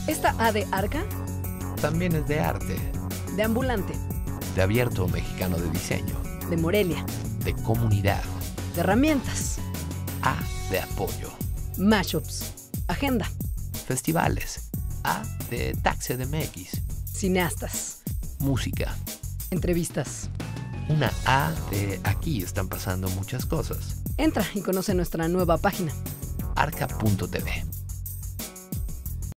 Esta A de Arca, También es de arte, de Ambulante, de abierto mexicano de diseño, de Morelia, de comunidad, de Herramientas, A de apoyo, Mashups, Agenda, festivales, A de Taxi MX, Cineastas, música, Entrevistas. una A de aquí están pasando muchas cosas, Entra y conoce nuestra nueva página. arca.tv.